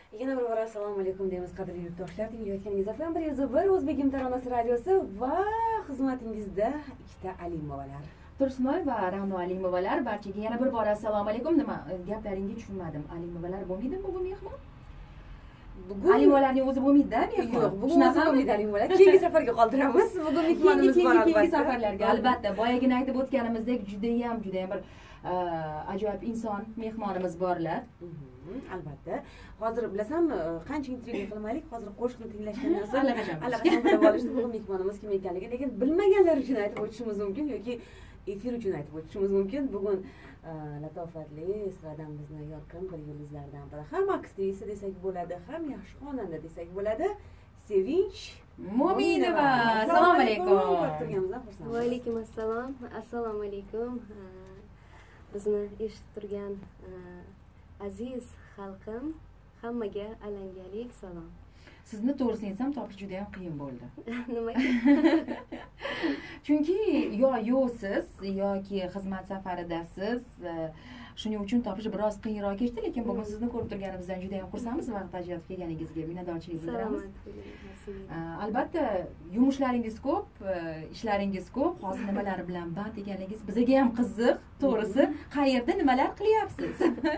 Yana bir bora assalomu alaykum deymiz qadrli yurtdoshlar. Tinglayotganingiz FM 101 O'zbekim taronasi radiosi va xizmatingizda ikkita Alimovalar. Tursunoy va Ra'no Alimovalar, barchaga yana bir bora assalomu alaykum. Nima gaplaringni tushunmadim. Alimovalar bo'lmaydimi bugun mehmon? Bugun Alimovalarning o'zi bo'lmaydi-da mehmon. Yo'q, bugun o'zi bo'lmaydi Alimovalar. Keyingi safarga qoldiramiz. Bugun mehmonimiz bor albatta. Keyingi safarlarga albatta. Boyagina aytib o'tganimizdek juda ham bir ajoyib inson mehmonimiz borlar. Albatta. Hozir bilasanmi, qancha intriga qilmaylik, hozir qo'shiqni tinglashgandan so'ng allaqachon bilib olishdi bugun mehmonimiz kim ekanligini, lekin bilmaganlar uchun aytib o'tishimiz mumkin yoki efir uchun aytib o'tishimiz mumkin. Bugun latofatli estradamizni yorqin bir yulduzlaridan biri, ham aktrisa desak bo'ladi, ham yaxshi xonanda desak bo'ladi, Sevinch Mo'minova. Assalomu alaykum. Va alaykum assalom. Assalomu alaykum. Bizni eshitib turgan aziz xalqim, hammaga alangalik salom. Sizni to'g'risini aytsam topish juda ham qiyin bo'ldi. Nimaga? Chunki yo yo'qsiz yoki xizmat safaridasiz. Shuning uchun topish biroz qiyinroq kechdi, lekin bugun sizni ko'rib turganimizdan juda ham xursandmiz. Vaqt ajratib kelganingizga minnatdorchilik bildiramiz. Albatta, yumushlaringiz ko'p, ishlaringiz ko'p. Hozir nimalar bilan band ekanligingiz bizga ham qiziq. To'g'risi, qayerda nimalar qilyapsiz?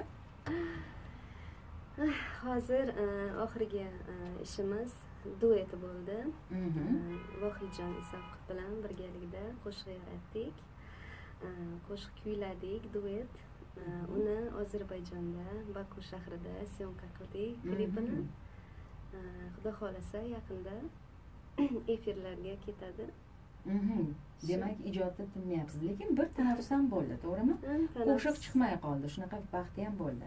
Hozir oxirgi ishimiz duet bo'ldi. Vohidjon Isoqov bilan birgalikda qo'shiq yaratdik. Qo'shiq kuyladik, duet. Uni Ozarbayjonda, Baku shahrida syomka qildik klipini. Xudo xolasa yaqinda efirlarga ketadi. Demak, ijodda tinmayapsiz, lekin bir tanaffus ham bo'ldi, to'g'rimi? Qo'shiq chiqmay qoldi, shunaqa vaqti ham bo'ldi.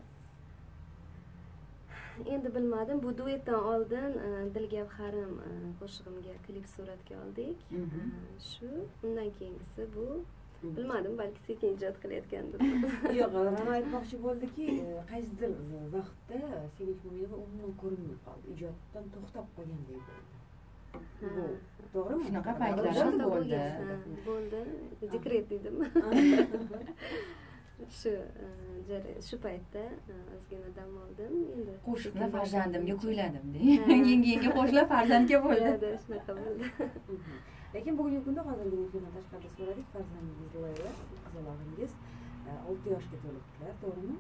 Endi bilmadim, bu duetdan oldin Dilgavharim qo'shig'imga klip suratga oldik. Shu undan keyingisi bu bilmadim, balki sekin ijod qilayotgandir. Yo'q, Ra'no aytmoqchi bo'ldiki, qaysidir vaqtda Sevinch Mo'minova umuman ko'rinmay qoldi, ijoddan to'xtab qolgandek bo'ldi. Bu to'g'rimi? Shunaqa paytlar bo'ldi. Bo'ldi, dekret dedim. Shu paytda ozgina dam oldim. Endi qo'shiqni farzandimga kuyladim deng. Yengi qo'shiqlar farzandga bo'ldi. Shunaqa bo'ldi. Lekin bugungi kunda hozirgi efirdan tashqarida so'radik, farzandingiz Loya, qizalog'ingiz 6 yoshga to'libdilar, to'g'rimi?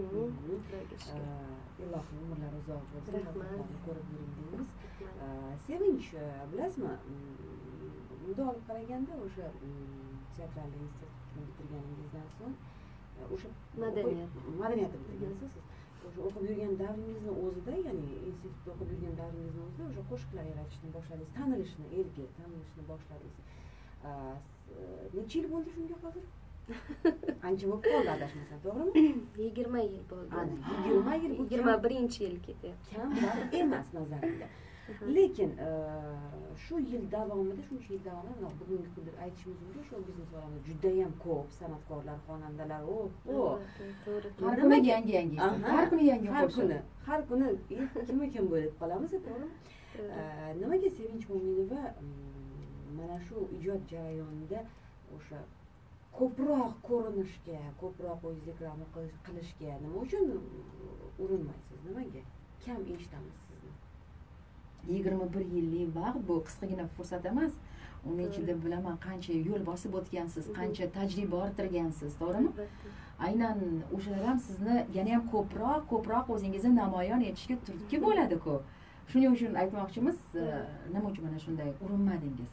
Ilohim umrlari uzoq bo'lsin. Rahmat. Ko'rib yuring deymiz. Sevinch, bilasizmi? Bunday olib qaraganda o'sha teatralniy institutni bitirganingizdan so'ng o'sha madaniyatni bitirgansiz. O'sha o'qib yurgan davringizni o'zida, ya'ni institutda o'qib yurgan davringizni o'zida o'sha qo'shiqlar yaratishni boshladingiz, tanilishni, elga tanilishni boshladingiz. Necha yil bo'ldi shunga hozir? Ancha bo'lib qoldi adashmasam, to'g'rimi? 20 yil bo'ldi. 20 yil, 21-yil ketyapti. Kam vaqt emas nazarimda. Lekin shu yil davomida, shuncha yil davomida bugungi kunda aytishimiz mumkin, shu biznes olamida juda ham ko'p san'atkorlar, xonandalar, To'g'ri. Har kuni yangi. Har kuni yangi qo'shiq. Har kuni kim bo'lib qolamiz, to'g'rimi? Nimaga Sevinch Mo'minova mana shu ijod jarayonida o'sha ko'proq ko'rinishga, ko'proq o'zingiz reklama qilishga nima uchun urinmaysiz? Nimaga? Kam eshitamiz sizni. 21 yillik vaqt bu qisqagina fursat emas. Uning ichida bilaman qancha yo'l bosib o'tgansiz, qancha tajriba orttirgansiz, to'g'rimi? Aynan o'shalar ham sizni yana ham ko'proq o'zingizni namoyon etishga turtki bo'ladi-ku. Shuning uchun aytmoqchimiz, nima uchun mana shunday urinmadingiz?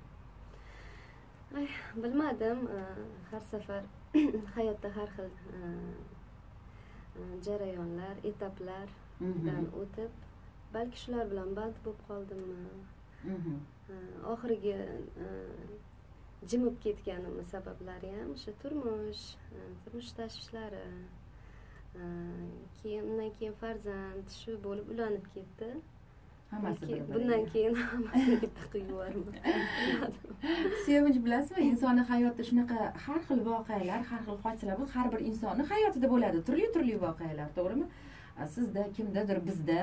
Bilmadim, har safar hayotda har xil jarayonlar, etaplardan o'tib, balki shular bilan band bo'lib qoldimmi? Oxirgi jimib ketganimning sabablari ham o'sha turmush tashvishlari, undan keyin farzand shu bo'lib ulanib ketdi. Bundan keyin hammasini bitta quyib yuborman. Sevinch, bilasizmi, insonning hayotida shunaqa har xil voqealar, har xil hodisalar bu har bir insonning hayotida bo'ladi, turli voqealar, to'g'rimi? Sizda, kimdadir, bizda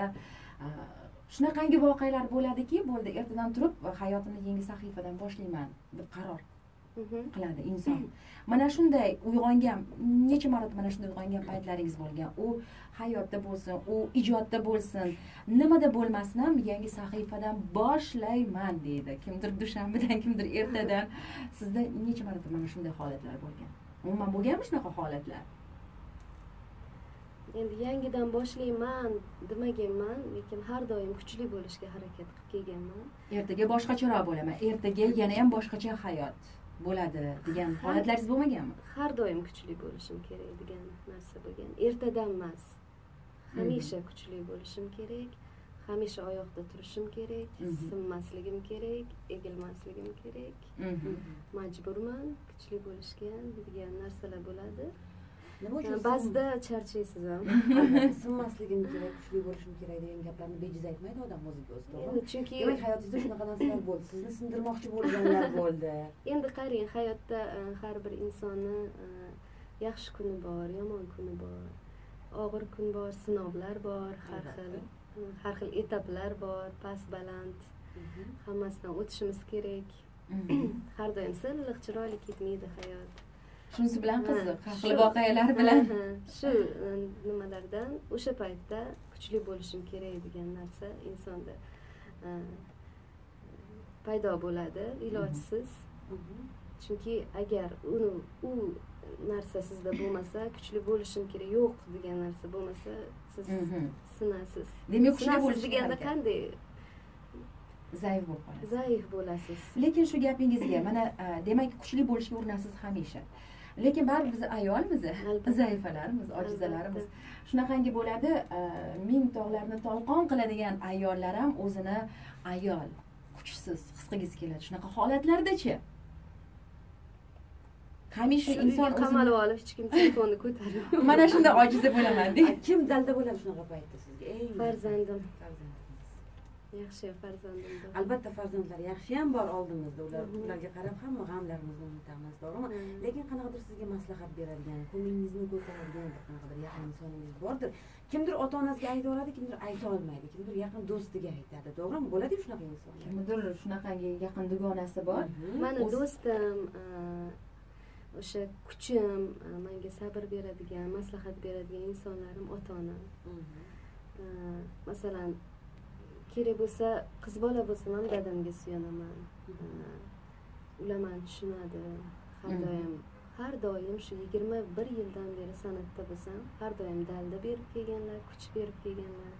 shunaqangi voqealar bo'ladiki, bo'ldi, ertadan turib hayotimni yangi sahifadan boshlayman deb qaror qiladi inson. Mana shunday uyg'ongan, necha marotaba mana shunday uyg'ongan paytlaringiz bo'lgan. U hayotda bo'lsin, u ijodda bo'lsin, nimada bo'lmasin ham yangi sahifadan boshlayman deydi. Kimdir dushanbadan, kimdir ertadan. Sizda necha marotaba mana shunday holatlar bo'lgan? Umuman bo'lganmi shunaqa holatlar? Endi yangidan boshlayman demaganman, lekin har doim kuchli bo'lishga harakat qilib kelganman. Ertaga boshqacharoq bo'laman, ertaga yana ham boshqacha hayot bo'ladi degan holatlaringiz bo'lmaganmi? Har doim kuchli bo'lishim kerak degan narsa bo'lgan. Ertadan emas. Hamisha kuchli bo'lishim kerak, hamisha oyoqda turishim kerak, sinmasligim kerak, egilmasligim kerak. Majburman kuchli bo'lishga degan narsalar bo'ladi. Nima uchun ba'zida charchaysiz ham. Sinmasligim kerak, kuchli bo'lishim kerak degan gaplarni bejiz aytmaydi odam o'ziga o'zi, to'g'rimi? Chunki demak hayotingizda shunaqa narsalar bo'ldi, sizni sindirmoqchi bo'lganlar bo'ldi. Endi qarang, hayotda har bir insonni yaxshi kuni bor, yomon kuni bor, og'ir kun bor, sinovlar bor, har xil etaplar bor, past baland. Hammasidan o'tishimiz kerak. Har doim silliq, chiroyli ketmaydi hayot. Shunisi bilan qiziq, har xil voqealar bilan. Shu nimalardan o'sha paytda kuchli bo'lishim kerak degan narsa insonda paydo bo'ladi, ilojsiz. Chunki agar u narsa sizda bo'lmasa, kuchli bo'lishim kerak, yo'q degan narsa bo'lmasa, siz sinasiz. Demak, kuchli bo'lish deganda qanday? Zaif bo'lib qolasiz. Zaif bo'lasiz. Lekin shu gapingizga mana demak kuchli bo'lishga urinasiz hamisha. Lekin baribir biz ayolmiz, zaifalarimiz, ojizalarimiz. Shunaqangi bo'ladi, ming tog'larni tolqon qiladigan ayollar ham o'zini ayol, kuchsiz his qilgisi keladi. Shunaqa holatlarda-chi? Hamisha inson qamalib olib hech kim telefonni ko'tarmaydi. Mana shunda ojiza bo'laman deb. Kim dalda bo'ladi shunaqa paytda sizga? Farzandim. Yaxshi farzandim. Albatta farzandlar yaxshi ham bor oldimizda, ularga qarab hamma g'amlarimizni unutamiz, to'g'rimi? Lekin qanaqadir sizga maslahat beradigan, ko'nglingizni ko'taradigan bir qanaqadir yaqin insoningiz bordir. Kimdir ota-onasiga ayta oladi, kimdir ayta olmaydi, kimdir yaqin do'stiga aytadi, to'g'rimi? Bo'ladi-ku shunaqa insonlar. Kimdir shunaqangi yaqin dugonasi bor. Mani do'stim, o'sha kuchim, menga sabr beradigan, maslahat beradigan insonlarim ota-onam. Masalan, kerak bo'lsa, qiz bola bo'lsam ham dadamga suyanaman. Ular meni tushunadi. Har doim shu 21 yildan beri san'atda bo'lsam, har doim dalda berib kelganlar, kuch berib kelganlar.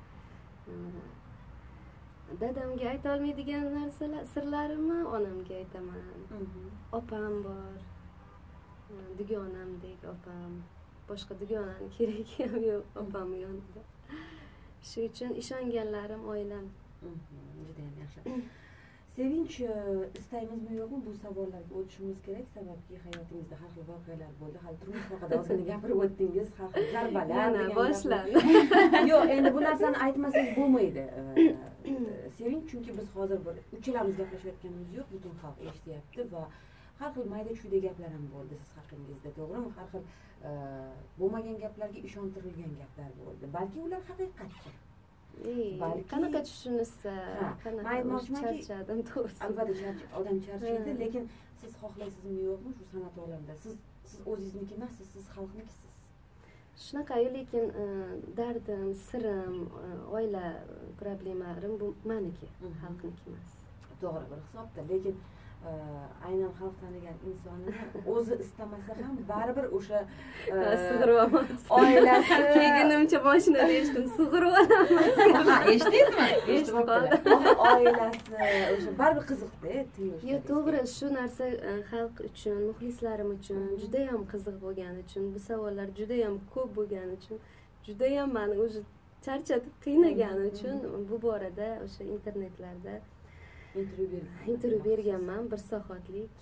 Dadamga ayta olmaydigan narsalar, sirlarimni onamga aytaman. Opam bor. Dugonamdek opam. Boshqa dugonam keragi ham yo'q opam yonida. Shu uchun ishonganlarim oilam. Juda ham yaxshi. Sevinch istaymizmi yo'qmi bu savollarga o'tishimiz kerak, sababki hayotingizda har xil voqealar bo'ldi. Hali turmush haqida ozgina gapirib o'tdingiz, har xil zarbalar. Mana boshlandi. Yo'q, endi bu narsani aytmasangiz bo'lmaydi. Sevinch, chunki biz hozir bir uchalamiz gaplashayotganimiz yo'q, butun xalq eshityapti va har xil mayda-chuyda gaplar ham bo'ldi siz haqingizda, to'g'rimi? Har xil bo'lmagan gaplarga ishontirilgan gaplar bo'ldi. Balki ular haqiqatdir. Qanaqa tushunsa, qanaqa charchadim, to'g'risi. Albatta odam charchaydi, lekin siz xohlaysizmi yo'qmi shu san'at olamida? Siz o'zingizniki emassiz, siz xalqnikisiz. Shunaqa-yu, lekin dardim, sirim, oila problemalarim bu meniki, xalqniki emas. To'g'ri bir hisobda, lekin aynan xalq tanigan insonni o'zi istamasa ham baribir o'sha sug'urib oilasi kelgunimcha mashinada eshitdim, sug'urib olaman. Eshitdingizmi? Eshitib qoldim. Oilasi o'sha baribir qiziqda, Yo'q, to'g'ri, shu narsa xalq uchun, muxlislarim uchun juda ham qiziq bo'lgani uchun, bu savollar juda ham ko'p bo'lgani uchun, juda ham meni o'zi charchatib qiynagani uchun bu borada o'sha internetlarda intervyu berganman, 1 soatlik.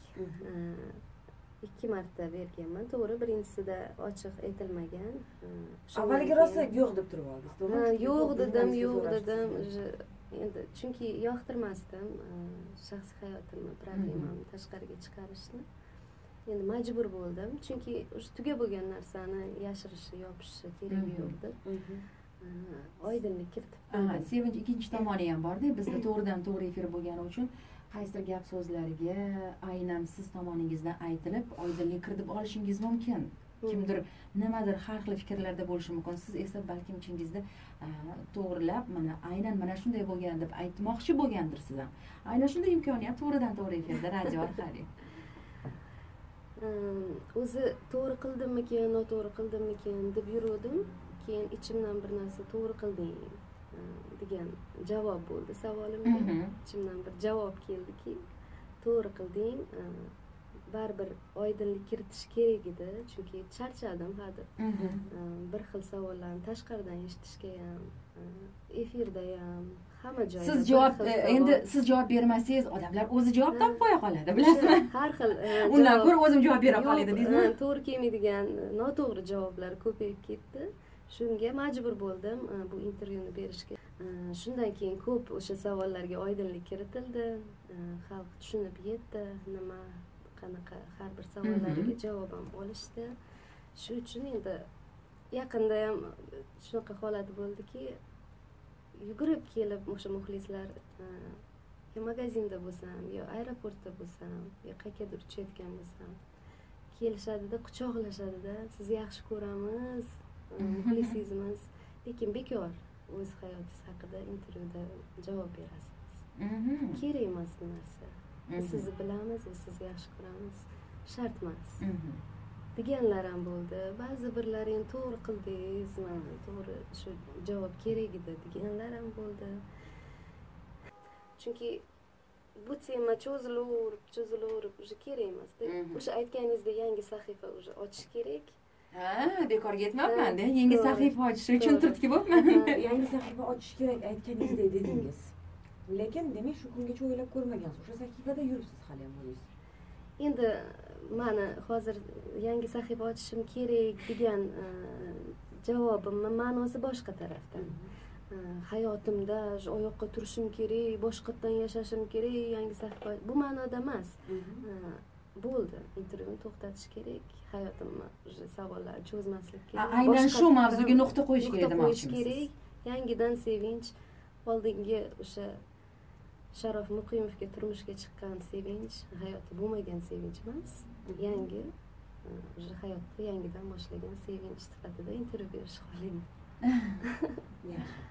2 marta berganman. To'g'ri, birinchisida ochiq aytilmagan. Avvaliga rosa yo'q deb turib oldingiz, to'g'rimi? Yo'q dedim. Endi chunki yoqtirmasdim shaxsiy hayotimni, problemamni tashqariga chiqarishni. Endi majbur bo'ldim, chunki o'sha tugab bo'lgan narsani yashirishi, yopishi keragi yo'qdi. Oydinlik kiritib. Sevinch ikkinchi tomoni ham bor-da, bizda to'g'ridan to'g'ri efir bo'lgani uchun qaysidir gap so'zlariga aynan siz tomoningizdan aytilib oydinlik kiritib olishingiz mumkin. Kimdir nimadir har xil fikrlarda bo'lishi mumkin. Siz esa balkim ichingizda to'g'rilab, aynan mana shunday bo'lgan deb aytmoqchi bo'lgandirsiz ham. Aynan shunday imkoniyat to'g'ridan to'g'ri efirda radio orqali. O'zi to'g'ri qildimmikin, noto'g'ri qildimmikin deb yuruvdim. Keyin ichimdan bir narsa to'g'ri qilding degan javob bo'ldi savolimga. Ichimdan bir javob keldiki, to'g'ri qilding. Baribir oydinlik kiritish kerak edi, chunki charchadim hozir. Bir xil savollarni tashqaridan eshitishga ham, efirda ham, hamma joyda. Siz javob bermasangiz, odamlar o'zi javob topib qo'ya qoladi, bilasizmi? Har xil. Undan ko'ra o'zim javob bera qolay dedingizmi? To'g'ri kelmaydigan, noto'g'ri javoblar ko'payib ketdi. Shunga majbur bo'ldim bu intervyuni berishga. Shundan keyin ko'p o'sha savollarga oydinlik kiritildi. Xalq tushunib yetdi, nima qanaqa har bir savollariga javob ham olishdi. Shu uchun endi yaqinda ham shunaqa holat bo'ldiki, yugurib kelib o'sha muxlislar yo magazinda bo'lsam, yo aeroportda bo'lsam, yo qayergadir uchayotgan bo'lsam, kelishadida, quchoqlashadida, sizni yaxshi ko'ramiz, muxlisingizmiz, lekin bekor o'z hayotingiz haqida intervyuda javob berasiz. Kerak emas bu narsa. Biz sizni bilamiz va sizni yaxshi ko'ramiz. Shart emas. Deganlar ham bo'ldi. Ba'zi birlari ham to'g'ri qildingiz, mana to'g'ri shu javob kerak edi deganlar ham bo'ldi. Chunki bu tema cho'zilaverib, o'sha kerak emas. O'sha aytganingizdek yangi sahifa o'sha ochish kerak. Bekorga aytmabman-da. Yangi sahifa ochish uchun turtkibo'pman. Yangi sahifa ochish kerak aytganingizdek dedingiz. Lekin demak shu kungacha o'ylab ko'rmagansiz. O'sha sahifada yuribsiz hali ham o'zingiz. Endi mana hozir yangi sahifa ochishim kerak degan javobimning ma'nosi boshqa tarafdan. Hayotimda shu oyoqqa turishim kerak, boshqatdan yashashim kerak, yangi sahifa bu ma'noda emas. Bo'ldi, intervyuni to'xtatish kerak, hayotimni o'sha savollarni cho'zmaslik kerak. Aynan shu mavzuga nuqta qo'yish kerak demoqchimisiz? Yangidan sevinch, oldingi o'sha Sharof Muqimovga turmushga chiqqan sevinch, hayotda bo'lmagan sevinch emas, yangi o'sha hayotni yangidan boshlagan sevinch sifatida intervyu berish xohlayman. Yaxshi.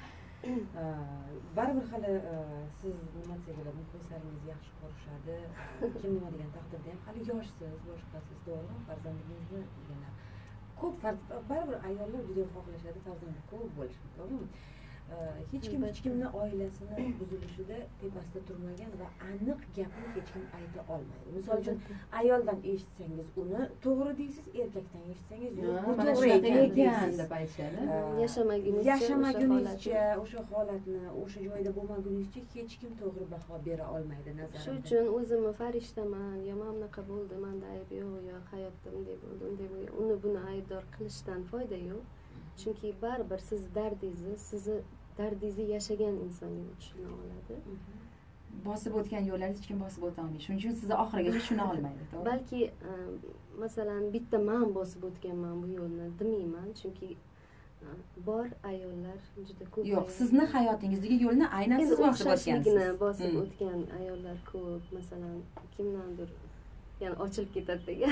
Baribir hali siz nima desanglar, muxlislaringiz yaxshi ko'rishadi. Kim nima degan taqdirda ham hali yoshsiz, boshqasiz, to'g'ri, farzandingizni yana ko'p baribir ayollar juda xohlashadi farzandi ko'p bo'lishini, to'g'rimi? Hech kimni oilasini buzilishida tepasida turmagan va aniq gapni hech kim ayta olmaydi. Misol uchun ayoldan eshitsangiz uni to'g'ri deysiz, erkakdan eshitsangiz yo'q, bu to'g'ri ekan deb aytishadi. Yashamagunizcha o'sha holatni, o'sha joyda bo'lmagunizcha hech kim to'g'ri baho bera olmaydi nazarimda. Shu uchun o'zimni farishtaman, yo mana bunaqa bo'ldi, menda ayb yo'q, yo hayotda bunday bo'ldi, unday bo'ldi. Uni buni aybdor qilishdan foyda yo'q. Chunki baribir siz sizni dardingizni yashagan insongina tushuna oladi. Bosib o'tgan yo'llarni hech kim bosib o'ta olmaydi. Shuning uchun sizni oxirigacha tushuna olmaydi, to'g'ri? Balki masalan bitta men bosib o'tganman bu yo'lni demayman, chunki bor ayollar juda ko'p. Yo'q, sizni hayotingizdagi yo'lni aynan siz bosib o'tgansiz. Bosib o'tgan ayollar ko'p, masalan, kimdandir yana ochilib ketadi degan.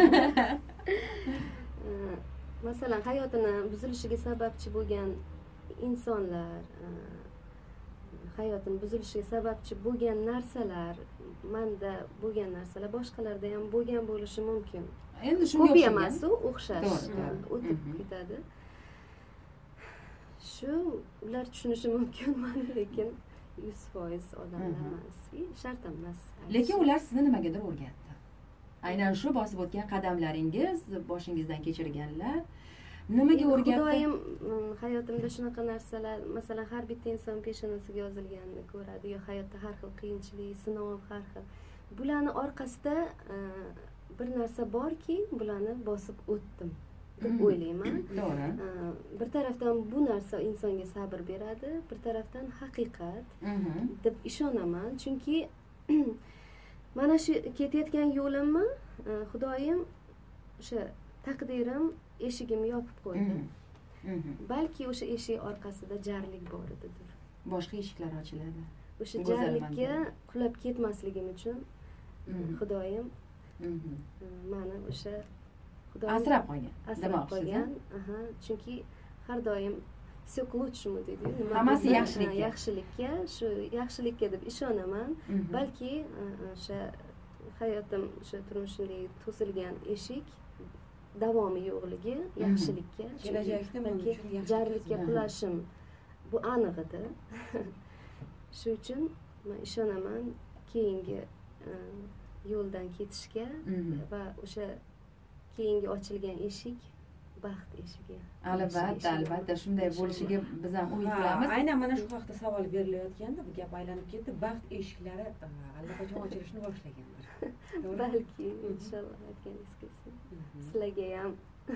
Masalan, hayotini buzilishiga sababchi bo'lgan insonlar, hayotini buzilishiga sababchi bo'lgan narsalar, menda bo'lgan narsalar boshqalarda ham bo'lgan bo'lishi mumkin. Endi shunga ko'p emas, o'xshash o'tib ketadi. Shu ular tushunishi mumkin, lekin 100% odamlar emas, shart emas. Lekin ular sizni nimagadir o'rgatdi. Aynan shu bosib o'tgan qadamlaringiz, boshingizdan kechirganlar nimaga o'rgatdi? Xudoyim hayotimda shunaqa narsalar, masalan, har bitta inson peshonasiga yozilganini ko'radi, yo hayotda har xil qiyinchilik, sinov, har xil. Bularning orqasida bir narsa borki, bularni bosib o'tdim deb o'ylayman. To'g'ri. Bir tarafdan bu narsa insonga sabr beradi, bir tarafdan haqiqat deb ishonaman, chunki mana shu ketayotgan yo'limni Xudoyim o'sha taqdirim eshigimni yopib qo'ydi. Balki o'sha eshik orqasida jarlik bor edidir. Boshqa eshiklar ochiladi. o'sha jarlikka qulab ketmasligim uchun xudoyim mani o'sha asrab qolgan chunki har doim все к лучшему deydi hammasi yaxshilikka shu yaxshilikka deb ishonaman balki o'sha hayotim o'sha turmushimdagi to'silgan eshik davomi yo'qligi yaxshilikka kelajakda balki jarlikka qulashim bu aniq edi shu uchun men ishonaman keyingi yo'ldan ketishga va o'sha keyingi ochilgan eshik baxt eshigi. Albatta shunday bo'lishiga biz ham umid qilamiz. Aynan mana shu haqda savol berilayotganda bu gap aylanib ketdi. Baxt eshiklari allaqachon ochilishni boshlaganlar. Balki inshaalloh aytganingiz kelsin. Sizlarga ham.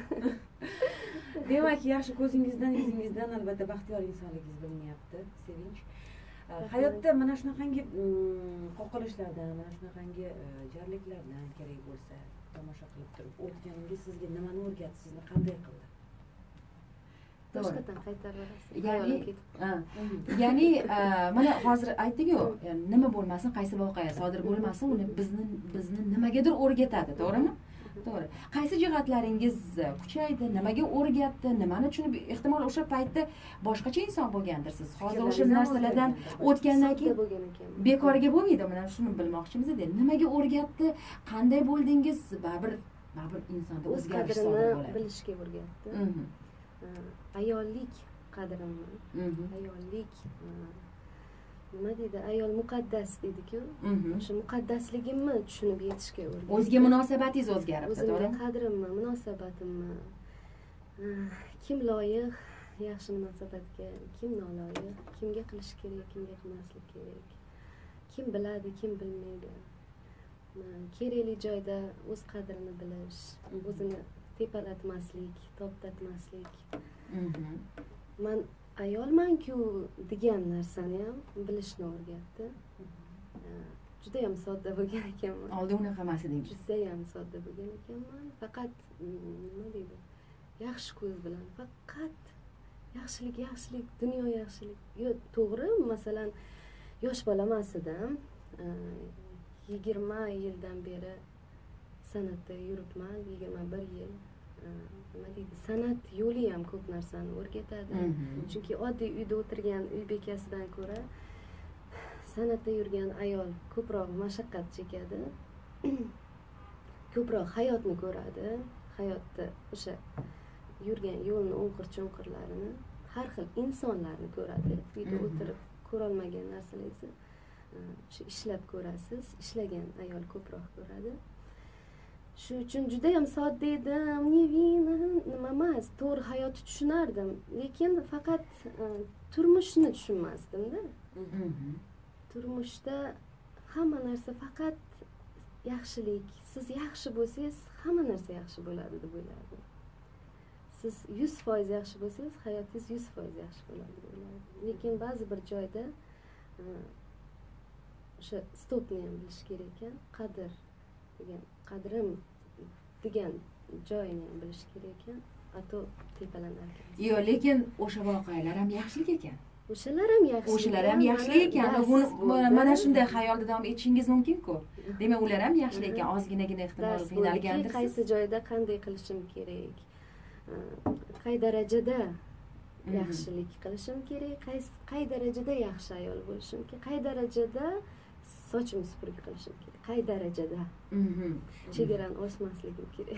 Demak, yaxshi ko'zingizdan, yuzingizdan albatta baxtiyor insonligingiz bilinyapti, Sevinch. Hayotda mana shunaqangi qoqilishlardan, mana shunaqangi jarliklardan kerak bo'lsa tomosha qilib turib o'tganingiz sizga nimani o'rgatdi, sizni qanday qildi? Boshqadan qaytarib ya'ni mana hozir aytdik-ku, nima bo'lmasin, qaysi voqea sodir bo'lmasin, uni bizni nimagadir o'rgatadi, to'g'rimi? To'g'ri. Qaysi jihatlaringiz kuchaydi, nimaga o'rgatdi, nimani tushunib, ehtimol o'sha paytda boshqacha inson bo'lgandirsiz. Hozir o'sha narsalardan o'tgandan keyin bekorga bo'lmaydi. Mana shuni bilmoqchimiz edi. Nimaga o'rgatdi, qanday bo'ldingiz, baribir insonda o'zgarish sodir bo'ladi. Bilishga o'rgatdi. Ayollik qadrimni, ayollik nima deydi, ayol muqaddas deydi-ku. O'sha muqaddasligimni tushunib yetishga o'rgatdi. O'zga munosabatingiz o'zgaribdi, to'g'rimi? O'zimga qadrimni, munosabatimni, kim loyiq yaxshi munosabatga, kim noloyiq, kimga qilish kerak, kimga qilmaslik kerak, kim biladi, kim bilmaydi. Kerakli joyda o'z qadrini bilish, o'zini tepalatmaslik, toptatmaslik. Men ayolman-ku degan narsani ham bilishni o'rgatdi. Juda ham sodda bo'lgan ekanman. Oldin unaqa emas edingiz. Juda ham sodda bo'lgan ekanman. Faqat nima deydi? Yaxshi ko'z bilan, faqat yaxshilik, dunyo yaxshilik. Yo'q, to'g'ri, masalan, yosh bola emas edim. 20 yildan beri san'atda yuribman, 21 yil. Nima deydi, san'at yo'li ham ko'p narsani o'rgatadi. Chunki oddiy uyda o'tirgan uy bekasidan ko'ra san'atda yurgan ayol ko'proq mashaqqat chekadi, ko'proq hayotni ko'radi, hayotda o'sha yurgan yo'lni o'nqir-cho'nqirlarini, har xil insonlarni ko'radi. Uyda o'tirib ko'rolmagan narsalarni shu ishlab ko'rasiz, ishlagan ayol ko'proq ko'radi. Shu uchun juda ham sodda edim, nima emas, to'g'ri hayotni tushunardim, lekin faqat turmushni tushunmasdim-da. Turmushda hamma narsa faqat yaxshilik. Siz yaxshi bo'lsangiz, hamma narsa yaxshi bo'ladi deb o'ylardim. Siz 100% yaxshi bo'lsangiz, hayotingiz 100% yaxshi bo'ladi deb o'ylardim. Lekin ba'zi bir joyda o'sha stopni ham bilish kerak ekan, qadrim degan joyini ham bilish kerak ekan, ato tepalanarkan. Yo'q, lekin o'sha voqealar ham yaxshilik ekan. O'shalar ham yaxshilik ekan. Mana shunday xayolda davom etishingiz mumkin-ku. Demak, ular ham yaxshilik ekan. Ozginagina ehtimol qiynalgandirsiz. Qaysi joyda qanday qilishim kerak? Qay darajada yaxshilik qilishim kerak? Qay darajada yaxshi ayol bo'lishim kerak? Qay darajada sochimni supurgi qilishim kerak? Qay darajada? Chegarani oshmasligim kerak.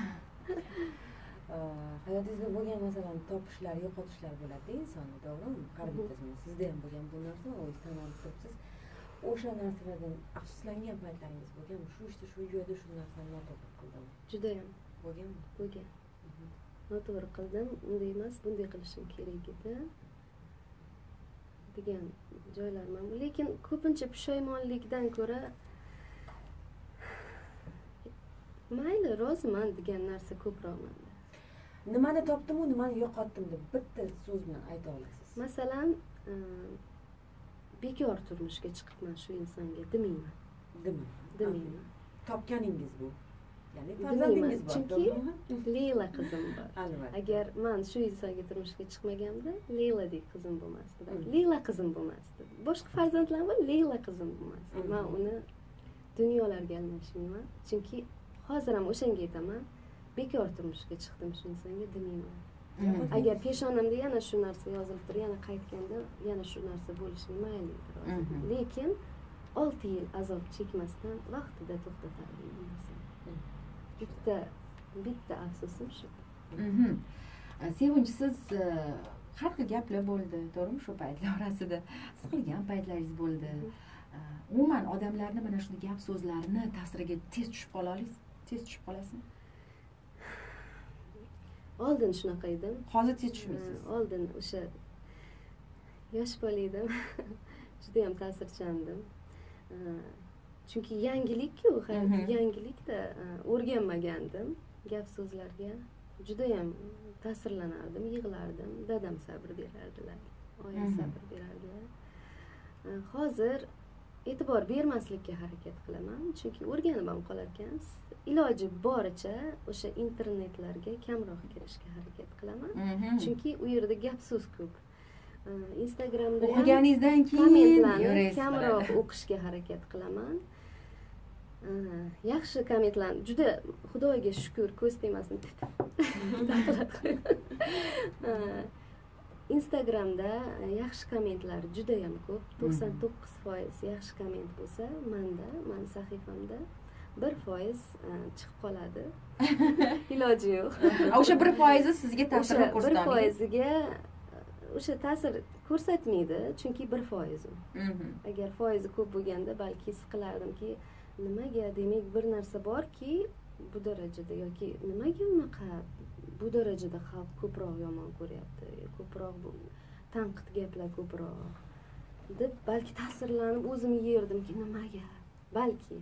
Hayotingizda bo'lgan masalan topishlar, yo'qotishlar bo'ladi insonni, to'g'rimi? Har bittasini sizda ham bo'lgan bu narsa, o'zingizdan olib turibsiz. O'sha narsalardan afsuslangan paytlaringiz bo'lganmi? Shu joyda shu narsani noto'g'ri qildim. Juda ham bo'lganmi? Bo'lgan. Noto'g'ri qildim, unday emas, bunday qilishim kerak edi degan joylar mavjud. Lekin ko'pincha pushaymonlikdan ko'ra mayli, roziman degan narsa ko'proq menda. Nimani topdim-u, nimani yo'qotdim deb bitta so'z bilan ayta olasiz. Masalan, bekor turmushga chiqibman shu insonga demayman. Demayman. Topganingiz bu. ya'ni farzandingiz bor. Chunki Leyla qizim bor. Albatta. Agar men shu insonga turmushga chiqmaganimda Leyladek qizim bo'lmasdi. Leyla qizim bo'lmasdi. Boshqa farzandlarim bor, Leyla qizim bo'lmasdi. Men uni dunyolarga almashmayman. Chunki hozir ham o'shanga aytaman, bekor turmushga chiqdim shu insonga demayman. Agar peshonamda yana shu narsa yozilib turib, yana qaytganda yana shu narsa bo'lishi mayli. Lekin 6 yil azob chekmasdan vaqtida to'xtatardim bu narsani. Bitta afsusim shu. Sevinch, siz har xil gaplar bo'ldi, to'g'rimi? Shu paytlar orasida siqilgan paytlaringiz bo'ldi. Umuman odamlarni mana shunday gap so'zlarini ta'siriga tez tushib qolasizmi? Oldin shunaqa edim. Hozir tez tushmaysiz. Oldin o'sha yosh bola edim. Juda ham ta'sirchandim. Chunki yangilik-ku, yangilikda o'rganmagandim gap so'zlarga. Juda ham ta'sirlanardim, yig'lardim. Dadam sabr berardilar, oyim sabr berardilar. Hozir e'tibor bermaslikka harakat qilaman, chunki o'rganib ham qolar ekan. Iloji boricha o'sha internetlarga kamroq kirishga harakat qilaman. Chunki u yerda gap so'z ko'p. Instagramda o'qiganingizdan keyin kommentlarni kamroq o'qishga harakat qilaman. Yaxshi kommentlarni juda Xudoga shukr, ko'z tegmasin. Instagramda yaxshi kommentlar juda ham ko'p. 99% yaxshi komment bo'lsa, men sahifamda 1% chiqib qoladi. Iloji yo'q. O'sha 1% sizga ta'sir ko'rsatadi. 1%ga o'sha ta'sir ko'rsatmaydi, chunki 1%. Agar foizi ko'p bo'lganda balki siqilardimki, nimaga, demak bir narsa borki, bu darajada yoki nimaga unaqa bu darajada xalq ko'proq yomon ko'ryapti, ko'proq tanqid gaplar ko'proq deb balki ta'sirlanib o'zim yerdimki, nimaga, balki.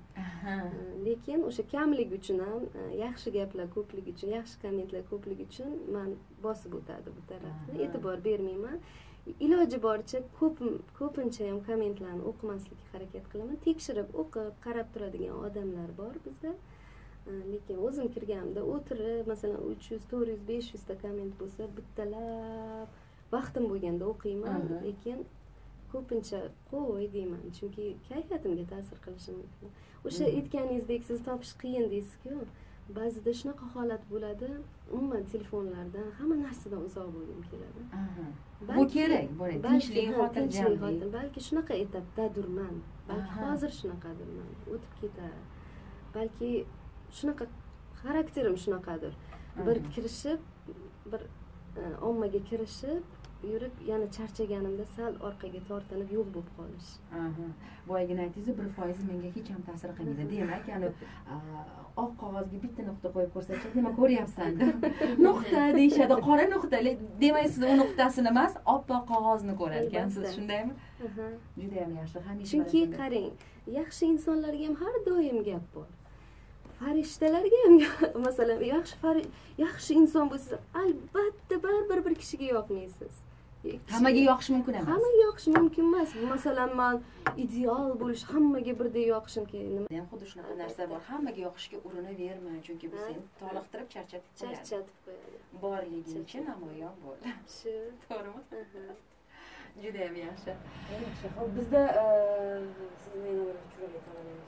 Lekin o'sha kamlik uchun ham, yaxshi gaplar ko'pligi uchun, yaxshi kommentlar ko'pligi uchun men bosib o'tadi bu tarafni, e'tibor bermayman. Iloji boricha ko'pincha ham kommentlarni o'qimaslikka harakat qilaman. Tekshirib, o'qib, qarab turadigan odamlar bor bizda. Lekin o'zim kirganimda o'tirib, masalan 300, 400, 500 ta komment bo'lsa, bittalab vaqtim bo'lganda o'qiyman, lekin ko'pincha qo'y deyman, chunki kayfiyatimga ta'sir qilishi mumkin. O'sha aytganingizdek, siz topish qiyin deysiz-ku. Ba'zida shunaqa holat bo'ladi, umuman telefonlardan, hamma narsadan uzoq bo'lgim keladi. Bu kerak, bo'ladi. Tinchlik, xotirjamlik. Balki shunaqa etapdadurman. Balki hozir shunaqadirman. O'tib ketar. Balki shunaqa xarakterim shunaqadir. Bir kirishib, bir ommaga kirishib, yurib, yana charchaganimda sal orqaga tortinib yo'q bo'lib qolish. Boyagina aytdingiz, 1% menga hech ham ta'sir qilmaydi. Demak, ya'ni oq qog'ozga bitta nuqta qo'yib ko'rsatsak, nima ko'ryapsan deb. Nuqta deyshadi, qora nuqta. Demak, siz u nuqtasini emas, oppoq qog'ozni ko'rar ekansiz, shundaymi? Juda ham yaxshi, hamisha. Chunki qarang, yaxshi insonlarga ham har doim gap bor. Farishtalarga ham, masalan, yaxshi inson bo'lsa, albatta baribir bir kishiga yoqmaysiz. Hammaga yoqish mumkin emas. Hammaga yoqish mumkin emas. Masalan, men ideal bo'lish, hammaga birdek yoqishim kerak. Nima? Ham xuddi shunaqa narsa bor. Hammaga yoqishga urinaverma, chunki bu seni toliqtirib charchatib qo'yadi. Borligincha namoyon bo'l. Shu, to'g'rimi? Juda ham yaxshi. Yaxshi. Xo'p, bizda sizni yana bir uchraga qolaman.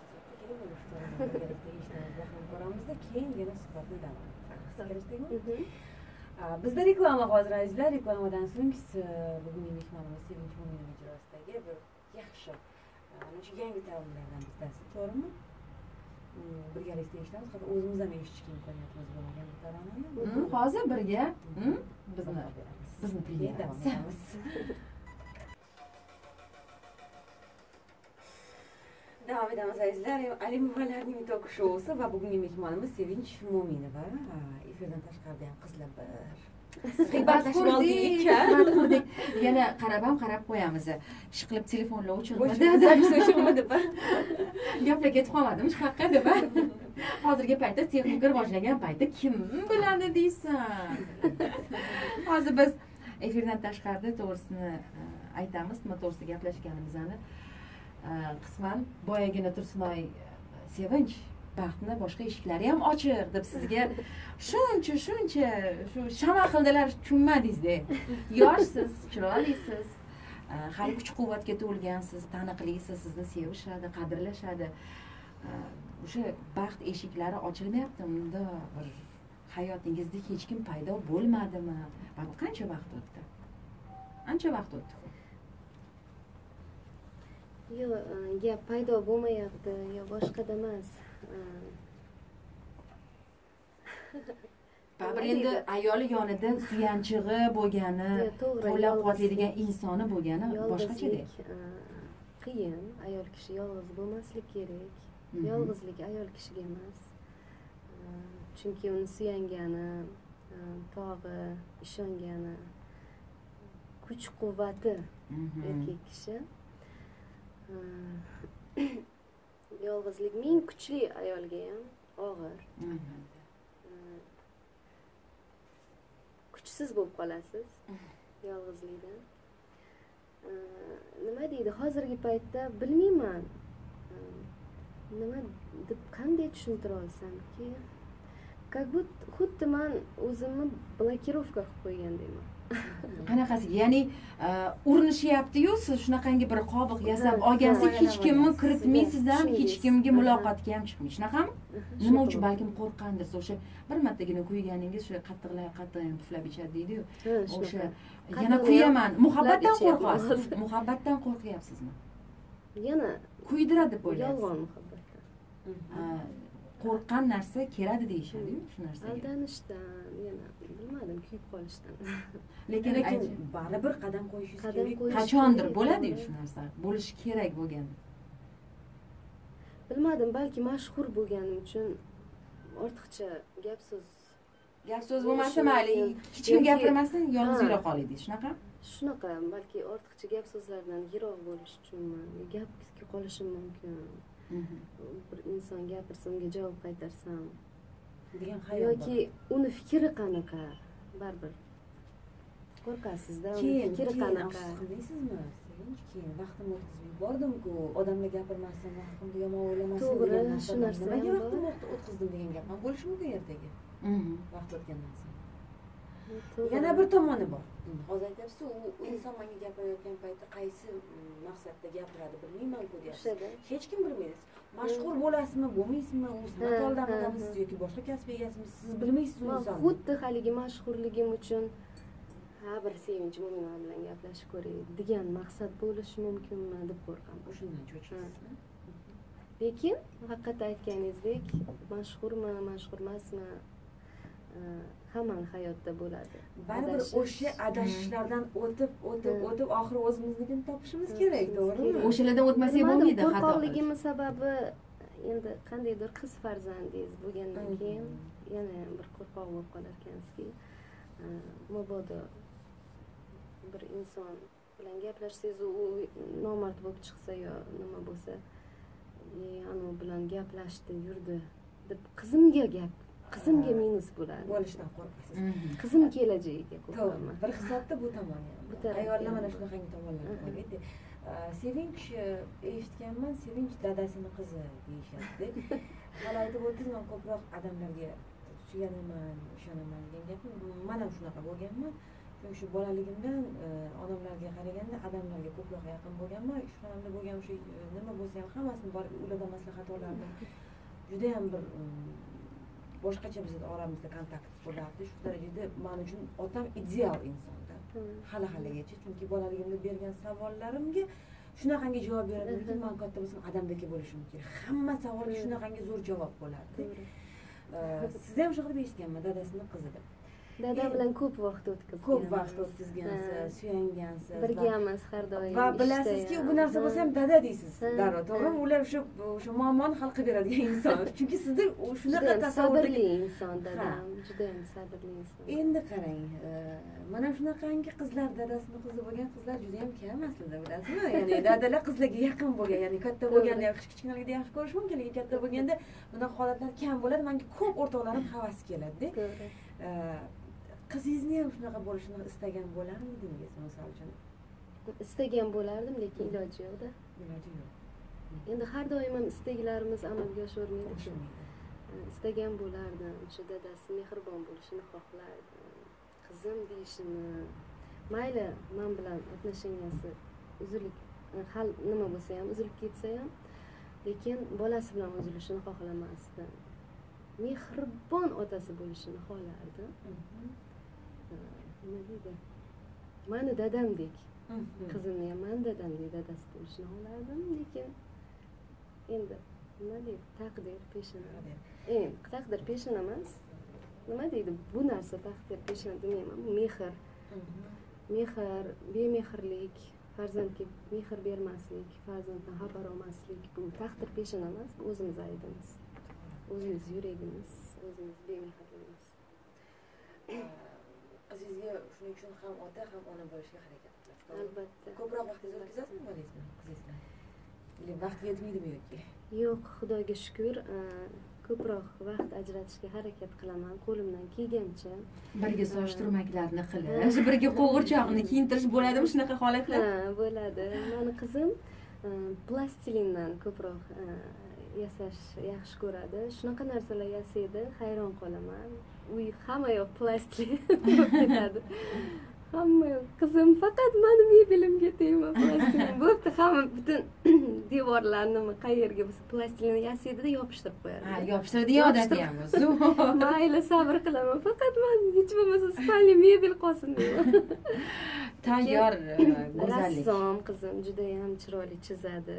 Ko'ramizda keyin yana suhbatni davom ettiramiz. Bizda reklama hozir azizlar, reklamadan so'ng bugungi mehmonimiz Sevinch Mo'minova ijrosidagi bir yaxshi mana shu yangi taomlardan bittasi, to'g'rimi? Birgalikda eshitamiz, hatto o'zimiz ham eshitishga imkoniyatimiz bo'lmagan bu taomni. Hozir birga bizni davom etamiz. Davom etamiz azizlar. Alimovalarning tok shousi va bugungi mehmonimiz Sevinch Mo'minova. Efirdan tashqarida ham qizlar bir suhbatlashib oldik. Yana qarab qo'yamiz. Ishqilib telefonlar o'chirmadi. Gaplar ketib qolmadimi? Haqqa deb. Hozirgi paytda texnika rivojlangan paytda kim biladi deysan. Hozir biz efirdan tashqarida to'g'risini aytamiz, nima to'g'risida gaplashganimizni. Qisman boyagina Tursunoy Sevinch baxtni boshqa eshiklari ham ochiq deb sizga shuncha shu shama qildilar tushunmadingizda. Yoshsiz, chiroylisiz, hali kuch quvvatga to'lgansiz, taniqlisiz, sizni sevishadi, qadrlashadi. O'sha baxt eshiklari ochilmayapti. Unda bir hayotingizda hech kim paydo bo'lmadimi? Qancha vaqt o'tdi? Ancha vaqt o'tdi. Yo'q, gap paydo bo'lmayapti, yo boshqada emas. Baribir endi ayoli yonida suyanchig'i bo'lgani, qo'llab-quvvatlaydigan insoni bo'lgani boshqachada. Qiyin, ayol kishi yolg'iz bo'lmaslik kerak. Yolg'izlik ayol kishiga emas. Chunki uni suyangani, tog'i, ishongani, kuch-quvvati erkak kishi. Yolg'izlik ming kuchli ayolga ham og'ir. Kuchsiz bo'lib qolasiz yolg'izlikdan. Nima deydi, hozirgi paytda bilmayman. Nima deb qanday tushuntira olsamki, как будто xuddi men o'zimni blokirovka qilib qo'ygandayman. Qanaqasi? Ya'ni urinishyapti-yu, siz shunaqangi bir qobiq yasab olgansiz, hech kimni kiritmaysiz ham, hech kimga muloqotga ham chiqmaysiz. Shunaqami? Nima uchun? Balkim qo'rqqandirsiz. O'sha bir martagina kuyganingiz shu qattiq puflab ichadi deydi-yu. O'sha yana kuyaman. Muhabbatdan qo'rqasiz. Muhabbatdan qo'rqyapsizmi? Yana kuydiradi deb o'ylaysiz. Yolg'on muhabbatdan. Qo'rqqan narsa keladi deyishadi-yu, shu narsaga. Aldanishdan, yana bilmadim, kuyib qolishdan. Lekin baribir qadam qo'yishingiz kerak. Qachondir bo'ladi-yu shu narsa. Bo'lishi kerak bo'lgan. Bilmadim, balki mashhur bo'lganim uchun ortiqcha gap so'z bo'lmasa mayli, hech kim gapirmasin, yolg'iz yura qolaylik, shunaqa? Shunaqa, balki ortiqcha gap so'zlardan yiroq bo'lish uchunmi? Gapga qolishim mumkin. Bir inson gapirsa unga javob qaytarsam degan xayol yoki uni fikri qanaqa, baribir qo'rqasizda, uni fikri qanaqa. Qilmaysizmi? Keyin vaqtimni o'tkazib yubordim-ku, odamlar gapirmasdan vaqtimni yomon o'ylamasin to'g'ri, degan shu narsa ham nimaga vaqtimni o'tkazdim degan gap ham bo'lishi mumkin ertaga. Vaqt o'tgandan so'ng. Yana bir tomoni bor. Hozir aytyapsiz, u inson menga gapirayotgan paytda qaysi maqsadda gapiradi bilmayman-ku deyapsiz. Hech kim bilmaydi. Mashhur bo'lasizmi, bo'lmaysizmi, u san'at oldamisiz yoki boshqa kasb egasisiz, siz bilmaysiz u insonni. Xuddi haligi mashhurligim uchun bir sevinch mo'mina bilan gaplashib ko'ray degan maqsad bo'lishi mumkinmi deb qo'rqaman. O'shundan cho'chiysiz. Lekin haqiqat aytganingizdek, mashhurmi, mashhur emasmi, hamma hayotda bo'ladi. Baribir o'sha adashishlardan o'tib oxiri o'zimiznikini topishimiz kerak, to'g'rimi? O'shalardan o'tmasak bo'lmaydi. Qo'rqoqligimiz sababi endi qandaydir qiz farzandingiz bo'lgandan keyin yana bir qo'rqoq bo'lib qolar ekansiz-ki, mabodo bir inson bilan gaplashsangiz, u nomard bo'lib chiqsa yo nima bo'lsa, anavi bilan gaplashdi, yurdi deb qizimga minus bo'ladi. Bo'lishdan qo'rqasiz. Qizim kelajagiga qo'rqaman. Bir hisobda bu tomoni ham. Ayollar mana shunaqangi tomonlar bor-edi. Sevinch eshitganman, Sevinch dadasini qizi deyishadi. Hali aytib o'tdingiz, men ko'proq odamlarga suyanaman, ishonaman degan gapni men ham shunaqa bo'lganman. Chunki shu bolaligimdan onamlarga qaraganda odamlarga ko'proq yaqin bo'lganman. Ishxonamda bo'lgan o'sha nima bo'lsa ham hammasini borib ulardan maslahat olardim. Juda ham bir boshqacha bizning oramizda kontakt bo'lardi. Shu darajada men uchun otam ideal insonda. Hali-haligacha, chunki bolaligimda bergan savollarimga shunaqangi javob beradimki, men katta bo'lsam odamdek bo'lishim kerak. Hamma savolga shunaqangi zo'r javob bo'lardi. Siz ham shu qilib eshitganman, dadasining qizi deb. Dada bilan ko'p vaqt o'tkazgan. Ko'p vaqt o'tkazgansiz, suyangansiz. Birgamiz har doim. Va bilasizki, bu narsa bo'lsa ham dada deysiz. Darrov, to'g'rimi? Ular o'sha muammoni hal qilib beradigan inson. Chunki sizda shunaqa tasavvurli inson dadam, juda ham sabrli inson. Endi qarang, mana shunaqangi qizlar, dadasini qizi bo'lgan qizlar juda ham kam aslida, bilasizmi? Ya'ni dadalar qizlarga yaqin bo'lgan, ya'ni katta bo'lganda ham kichkinaligida yaxshi ko'rish mumkin, lekin katta bo'lganda bunaqa holatlar kam bo'ladi. Menga ko'p o'rtoqlarim havas keladi. Qizingizni ham shunaqa bo'lishini istagan bo'larmidingiz, misol uchun? Istagan bo'lardim, lekin iloji yo'qda. Iloji yo'q. endi har doim ham istaklarimiz amalga oshavermaydi. Istagan bo'lardim, o'sha dadasi mehribon bo'lishini xohlardi, qizim deyishini, mayli men bilan отношенияsi uzilib hal nima bo'lsa ham uzilib ketsa ham, lekin bolasi bilan uzilishini xohlamasdi. Mehribon otasi bo'lishini xohlardi. Nima deydi? Mani dadamdek, qizimni ham mani dadamdek dadasi bo'lishini xohlardim, lekin endi nima deydi? Taqdir peshona. Taqdir peshona emas. Nima deydi? Bu narsa taqdir peshona demayman. Bu mehr. Mehr, bemehrlik, farzandga mehr bermaslik, farzanddan xabar olmaslik, bu taqdir peshona emas, bu o'zimiz aybimiz. O'zimiz yuragimiz, o'zimiz bemehrligimiz. Qizingizga shuning uchun ham ota, ham ona bo'lishga harakat qilasiz. Albatta. Ko'proq vaqtingizni o'tkazasizmi bolangiz bilan, qizingiz bilan? Или vaqt yetmaydimi yoki? Yo'q, Xudoga shukr, ko'proq vaqt ajratishga harakat qilaman, qo'limdan kelgancha. Birga soch turmaklarni qilish, birga qo'g'irchoqni kiyintirish bo'ladimi shunaqa holatlar? Ha, bo'ladi. Meni qizim plastilindan ko'proq yasash yaxshi ko'radi. Shunaqa narsalar yasaydi, hayron qolaman. Uy hamma yoq plastilin bo'lib ketadi. Hamma yoq qizim faqat meni mebelimga tegma plastilin. Bo'pti, hamma butun devorlarni qayerga bo'lsa plastilinni yasaydi-da yopishtirib qo'yadi. Ha, yopishtiradigan odati ham o'zi. Mayli, sabr qilaman. Faqat men hech bo'lmasa spalni mebel qolsin deyman. Tayyor go'zallik. Rassom qizim juda ham chiroyli chizadi.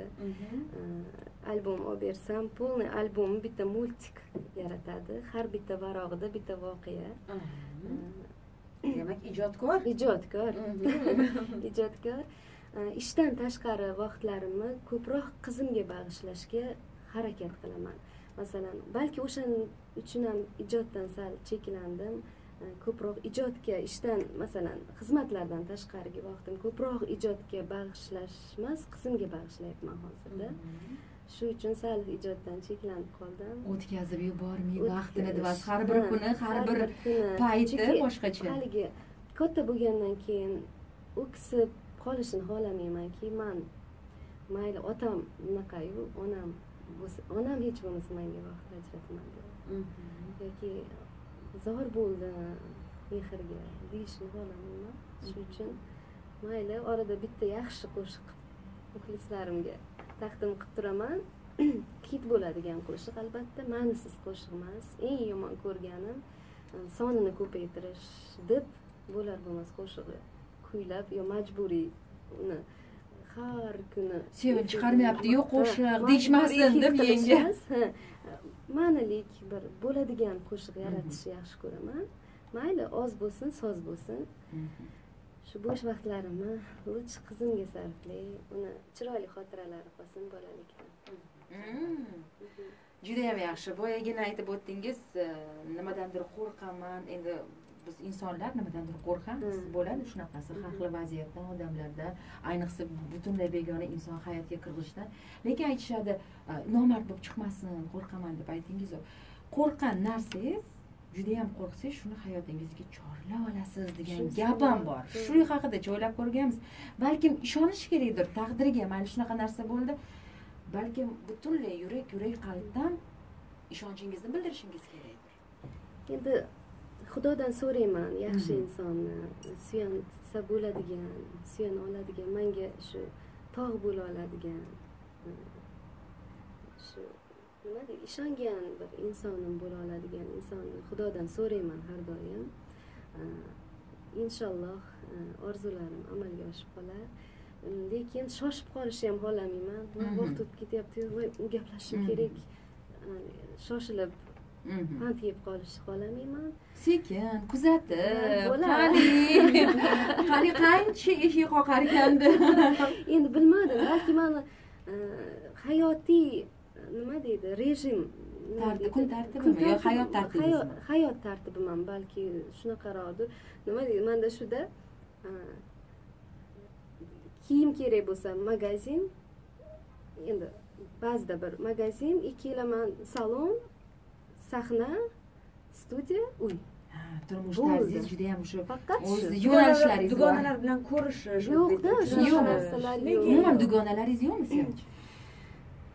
Albom olib bersam, полный albom bitta multik yaratadi. Har bitta varog'ida bitta voqea. Demak, ijodkor. Ijodkor. Ijodkor. Ishdan tashqari vaqtlarimni ko'proq qizimga bag'ishlashga harakat qilaman. Masalan, balki o'shaning uchun ham ijoddan sal cheklandim. Ko'proq ijodga ishdan, masalan, xizmatlardan tashqarigi vaqtim ko'proq ijodga bag'ishlash emas, qizimga bag'ishlayapman hozirda. Shu uchun sal ijoddan cheklanib qoldim. O'tkazib yubormay vaqtini deb har bir kuni, har bir payti boshqacha. Haligi katta bo'lgandan keyin o'ksib qolishini xohlamaymanki, men mayli otam bunaqayu, onam hech bo'lmasa menga vaqt ajratmadi. Yoki zor bo'ldi mehrga deyishni xohlamayman. Shu uchun mayli orada bitta yaxshi qo'shiq muxlislarimga taqdim qilib turaman. Hit bo'ladigan qo'shiq albatta, ma'nisiz qo'shiq emas. Eng yomon ko'rganim sonini ko'paytirish deb bo'lar bo'lmas qo'shig'i kuylab yo majburiy uni har kuni sevib chiqarmayapti-yu qo'shiq deyishmasin deb yengga. Ma'nilik bir bo'ladigan qo'shiq yaratishni yaxshi ko'raman. Mayli oz bo'lsin, soz bo'lsin. Shu bo'sh vaqtlarimni lutf qizimga sarflay, uni chiroyli xotiralari qolsin bolalikdan. Juda ham yaxshi. Boyagina aytib o'tdingiz, nimadandir qo'rqaman. Endi biz insonlar nimadandir qo'rqamiz. Bo'ladi shunaqasi har xil vaziyatdan, odamlardan, ayniqsa butunlay begona inson hayotiga kirg'ishdan. Lekin aytishadi, nomard bo'lib chiqmasin, qo'rqaman deb aytingiz. Qo'rqqan narsangiz juda ham qo'rqsangiz shuni hayotingizga chorlab olasiz degan gap ham bor. Shu haqida o'ylab ko'rganmiz. Balkim ishonish kerakdir taqdirga. Mana shunaqa narsa bo'ldi. Balkim butunlay yurak qalbdan ishonchingizni bildirishingiz kerakdir. Endi Xudodan so'rayman, yaxshi insonni suyansa bo'ladigan, suyana oladigan, menga shu tog' bo'la oladigan, shu nima deydi, ishongan bir insonim bo'la oladigan insonni Xudodan so'rayman har doim. Inshaalloh orzularim amalga oshib qolar. Lekin shoshib qolishni ham xohlamayman. Vaqt o'tib ketyapti, voy gaplashishim kerak. Shoshilib pand yeb qolishni xohlamayman. Sekin kuzatib, qani qancha eshik qoqar ekandi. Endi bilmadim, balki meni hayotiy nima deydi, rejim kun tartibimi yo hayot tartibimi? Hayot tartibim balki shunaqaroqdir. Nima deydi, menda shuda kiyim kerak bo'lsa magazin, endi ba'zida bir magazin, ikkilaman salon, sahna, studiya, uy. Turmush tarzingiz juda ham shu o'z yo'nalishlaringiz bor. Dugonalar bilan ko'rishish yo'qda, shunaqa narsalar yo'q. Umuman dugonalaringiz yo'qmi sizga?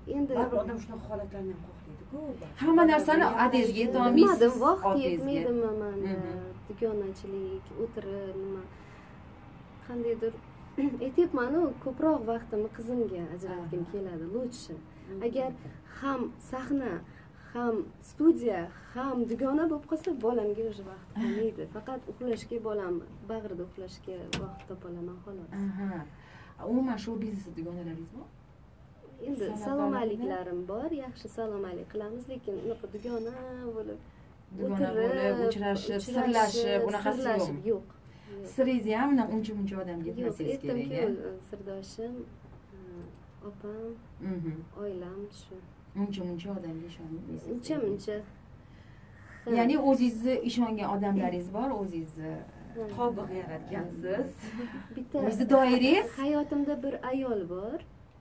endi baribir odam shunaqa holatlarni ham qo'rqmaydi-ku. Hamma narsani adezga aytolmaysiz. vaqt yetmaydimi manda dugonachilik o'tirib nima qandaydir aytyapman-ku, ko'proq vaqtimni qizimga ajratgim keladi lutshi. Agar ham sahna, ham studiya, ham dugona bo'lib qolsa, bolamga o'sha vaqt qolmaydi. Faqat uxlashga bolam bag'rida uxlashga vaqt topa olaman xolos. Umuman shou biznesda dugonalaringiz bor? Endi salom-aliklarim bor, yaxshi salom-alik qilamiz, lekin unaqa dugona bo'lib o'tirib, uchrashib, sirlashib, bunaqasi yo'q. Siringizni ham uncha odamga aytmasangiz kerak. Yo'q, sirdoshim, opam, oilam shu. Uncha odamga ishonmaysiz. Uncha. Ya'ni o'zingizni ishongan odamlaringiz bor, o'zingizni qobiq yaratgansiz. Bitta o'zingizni doirangiz. Hayotimda bir ayol bor.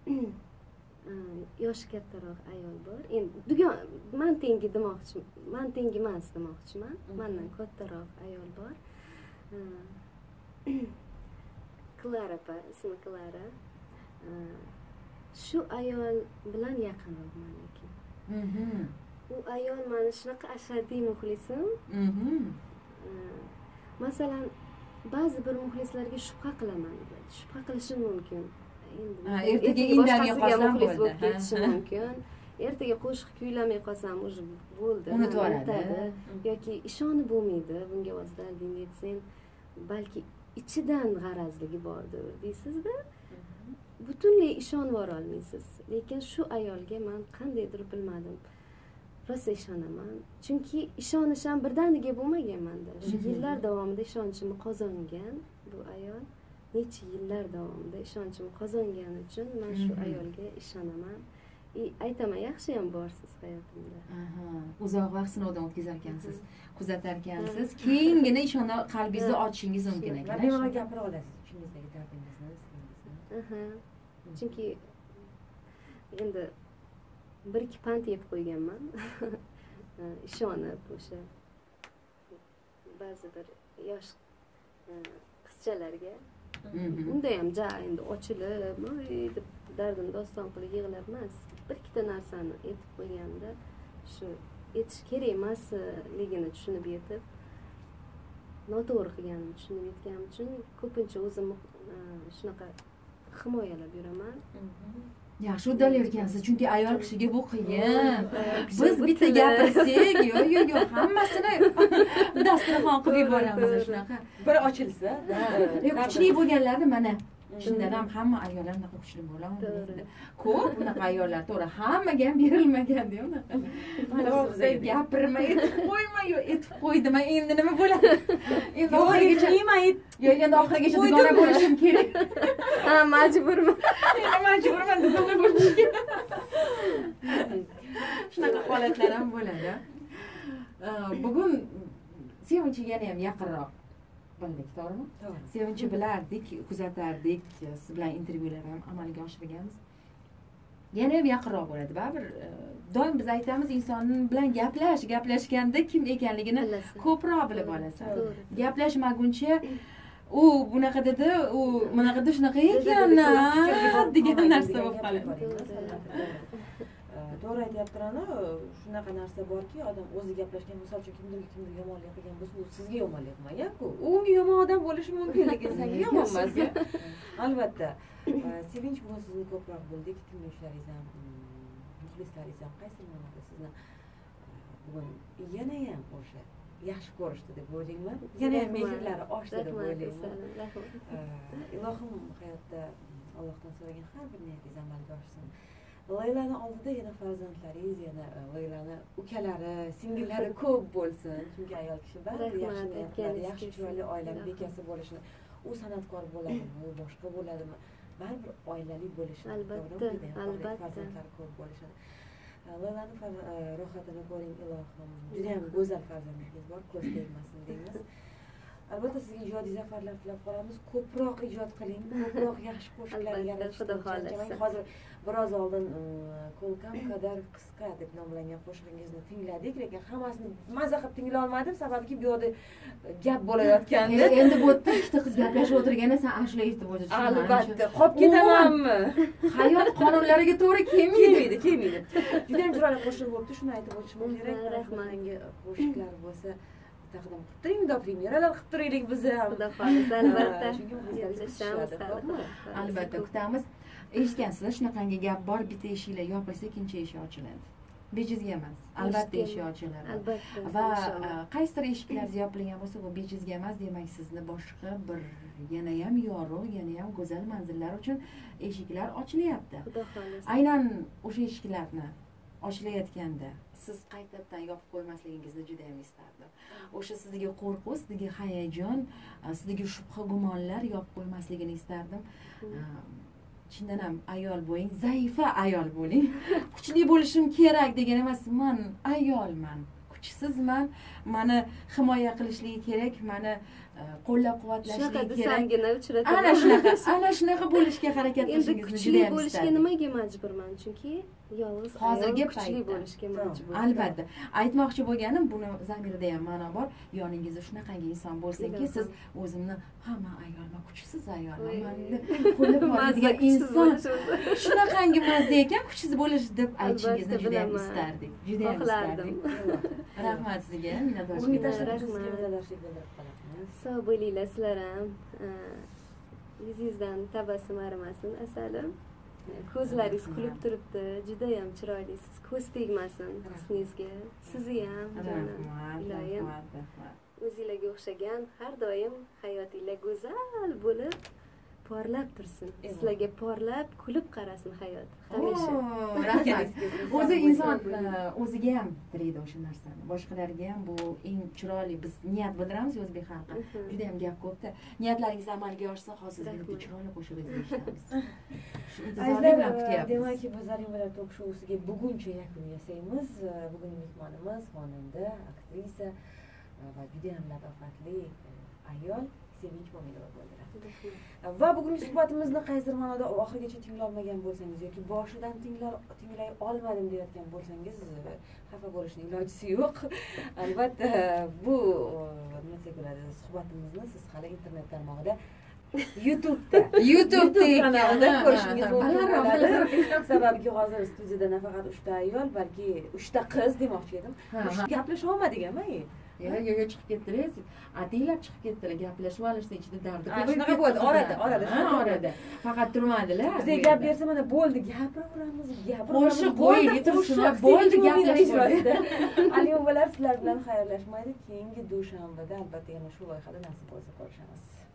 Yoshi kattaroq ayol bor. Endi men tengi demoqchiman. Men tengi emas demoqchiman. Mendan kattaroq ayol bor. Klara ismi Klara. Shu ayol bilan yaqinroqman lekin. U ayol meni shunaqa ashaddiy muxlisim. Masalan, ba'zi bir muxlislarga shubha qilaman. Shubha qilishim mumkin. Ertaga indamay qolsam bo'ldi. Ketishim mumkin. Ertaga qo'shiq kuylamay qolsam уже bo'ldi. Unutib oladi. Yoki ishonib bo'lmaydi bunga vositalar deng balki ichidan g'arazligi bordir deysizda. Butunlay ishonib olmaysiz. Lekin shu ayolga men qandaydir bilmadim. Rosa ishonaman. Chunki ishonish ham birdaniga bo'lmagan menda. Shu yillar davomida ishonchimni qozongan bu ayol. Necha yillar davomida ishonchimni qozongani uchun men shu ayolga ishonaman. Aytaman, yaxshi ham borsiz hayotimda. Uzoq vaqt sinovdan o'tkazarkansiz, kuzatarkansiz, keyingina ishona qalbingizni ochishingiz mumkin ekan. Bemalol gapira olasiz ichingizdagi dardingizni. Chunki endi bir-ikki pand yeb qo'yganman. Ishonib o'sha ba'zi bir yosh qizchalarga unda ham endi ochilib, deb dardim doston qilib yig'lab emas, bir-ikkita narsani aytib qo'yganda shu aytish kerak emasligini tushunib yetib, noto'g'ri qilganimni tushunib yetganim uchun ko'pincha o'zimni shunaqa himoyalab yuraman. Yaxshi uddalayotgansiz, chunki ayol kishiga bu qiyin. Biz bitta gapirsak, yo'q, hammasini dasturxon qilib yuboramiz shunaqa. Bir ochilsa, kuchli bo'lganlarni mana shundan ham hamma ayollar unaqa kuchli bo'lolmaydi. Ko'p unaqa ayollar to'g'ri, hammaga ham berilmagan-da unaqa. Mana gapirmay, aytib qo'yma, aytib qo'ydim, endi nima bo'ladi? Endi oxirigacha endi oxirigacha dugona bo'lishim kerak. Majburman. Majburman dugona bo'lishga. Shunaqa holatlar ham bo'ladi. Bugun Sevinchiga ham yaqinroq bildik, to'g'rimi? To'g'ri. Sevinchi bilardik, kuzatardik, siz bilan intervyular ham amalga oshirganmiz. Yana ham yaqinroq bo'ladi. Baribir doim biz aytamiz, inson bilan gaplashganda kim ekanligini ko'proq bilib olasan. Gaplashmaguncha u bunaqa dedi, u bunaqa dedi, shunaqa ekan degan narsa bo'lib qoladi. To'g'ri aytyaptirana, shunaqa narsa borki, odam o'zi gaplashgan, misol uchun kimdir yomonlik qilgan bo'lsa, u sizga yomonlik qilmagan-ku. U unga yomon odam bo'lishi mumkin, lekin senga yomon emas. Albatta. Sevinch bugun sizni ko'proq bildik, tinglovchilaringiz ham, muxlislaringiz ham qaysi ma'noda sizni bugun yana ham o'sha yaxshi ko'rishdi deb o'ylayman. Yana ham mehrlari oshdi deb o'ylayman. Ilohim hayotda Allohdan so'ragan har bir niyatingiz amalga oshsin. Laylani oldida yana farzandlaringiz, yana Laylani ukalari, singillari ko'p bo'lsin. Chunki ayol kishi baribir yaxshi niyatlari, yaxshi chiroyli oilaning bekasi bo'lishini, u san'atkor bo'ladimi, boshqa bo'ladimi, baribir oilali bo'lishini, albatta, farzandlari ko'p bo'lishini. Laylani rohatini ko'ring ilohim. Juda ham go'zal farzandlaringiz bor, ko'z tegmasin deymiz. albatta sizga ijodiy zafarlar tilab qolamiz. Ko'proq ijod qiling, ko'proq yaxshi qo'shiqlar yaratishga. Hozir biroz oldin Ko'lkam qadar qisqa deb nomlangan qo'shig'ingizni tingladik, lekin hammasini maza qilib tinglay olmadim, sababki bu yoqda gap bo'layotganda. Endi bu yerda ikkita qiz gaplashib o'tirganda sen ashula eshitib o'tirishing. Albatta, qolib ketamanmi? Hayot qonunlariga to'g'ri kelmaydi. Juda ham chiroyli qo'shiq bo'libdi, shuni aytib o'tishim kerak. Rahmatga qo'shiqlar bo'lsa taqdim qilib turing, premyeralar qilib turaylik biz ham. Xudo xohlasa, albatta. Albatta kutamiz. Eshitgansizlar, shunaqangi gap bor, bitta eshiklar yopilsa, ikkinchi eshik ochiladi. Bejizga emas, albatta eshik ochiladi. Albatta. Va qaysidir eshiklar yopilgan bo'lsa, bu bejizga emas, demak sizni boshqa bir yana ham yorug', yana ham go'zal manzillar uchun eshiklar ochilyapti. Xudo xohlasa. Aynan o'sha eshiklarni ochilayotganda siz qaytadan yopib qo'ymasligingizni juda ham istardim. O'sha sizga qo'rquv, sizga hayajon, sizga shubha gumonlar yopib qo'ymasligini istardim. Chindan ham ayol bo'ling, zaifa ayol bo'ling. Kuchli bo'lishim kerak degan emas, men ayolman, kuchsizman, meni himoya qilishligi kerak, meni qo'llab-quvvatlashligi kerak. Ana shunaqa bo'lishga harakat qilishingizni juda ham istardim. Kuchli bo'lishga nimaga majburman? Chunki yolg'iz hozirgi kuchli bo'lishga majbur. Albatta. Aytmoqchi bo'lganim, buni zamirida ham ma'no bor. Yoningizda shunaqangi inson bo'lsinki, siz o'zimni hamma ayolman, kuchsiz ayolman, meni qo'llab-quvvatlaydigan inson shunaqangi mazza ekan, kuchsiz bo'lish deb aytishingizni juda ham istardik. Juda ham istardik. Rahmat sizga, minnatdorchilik. Sog' bo'linglar sizlar ham. Yuzingizdan tabassum arimasin, asalim. Ko'zlaringiz kulib turibdi, juda ham chiroylisiz. Ko'z tegmasin husningizga. Sizni ham, jonim, iloyim. O'zingizga o'xshagan har doim hayotinglar go'zal bo'lib, porlab tursin. Sizlarga porlab, kulib qarasin hayot. Hamisha. Rahmat. O'zi inson o'ziga ham tilaydi o'sha narsani. Boshqalarga ham bu eng chiroyli, biz niyat bildiramiz o'zbek xalqi. Juda ham gap ko'pda. Niyatlaringiz amalga oshsa, hozir bitta chiroyli qo'shig'ingizni eshitamiz. Demak, biz Zarimlar tok shousiga buguncha yakun yasaymiz. Bugungi mehmonimiz xonanda, aktrisa va juda ham latofatli ayol Sevinch Mo'minova bo'ldilar. Va bugungi suhbatimizni qaysidir ma'noda oxirigacha tinglolmagan bo'lsangiz yoki boshidan tinglay olmadim deyotgan bo'lsangiz, xafa bo'lishning ilojisi yo'q. Albatta, bu nima bo'ladi, suhbatimizni siz hali internet tarmog'ida YouTube kanalida ko'rishingiz mumkin bo'ladi. Sababki hozir studiyada nafaqat 3 ta ayol, balki 3 ta qiz demoqchi edim. Gaplasha olmadik ama-ey. Yo'q, chiqib ketdilar. Atinglar chiqib ketdilar, gaplashib olishdi, ichida dardi ko'p. Shunaqa bo'ldi, orada. Faqat turmadilar. Bizga gap bersa, mana bo'ldi, gapiraveramiz. Qo'shib qo'ying, tursin, bo'ldi, gaplashishdi. Alyovalar sizlar bilan xayrlashmaydi. Keyingi dushanbada albatta yana shu loyihada nasib bo'lsa ko'rishamiz.